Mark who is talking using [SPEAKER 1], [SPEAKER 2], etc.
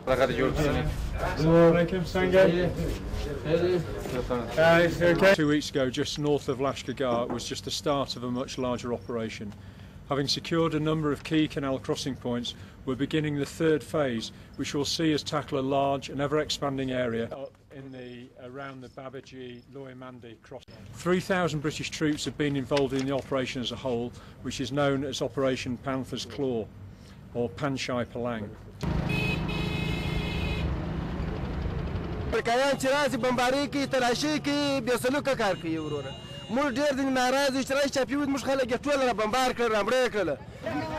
[SPEAKER 1] 2 weeks ago, just north of Lashkar Gah, was just the start of a much larger operation. Having secured a number of key canal crossing points, we're beginning the third phase, which will see us tackle a large and ever-expanding area around the Babaji-Loimandi crossing. 3,000 British troops have been involved in the operation as a whole, which is known as Operation Panther's Claw, or Panshai Palang.
[SPEAKER 2] موږ ډېر دین ناراض چې راځي چې پیوت موږ خلک ټول را بمبار کړل را مړې کړل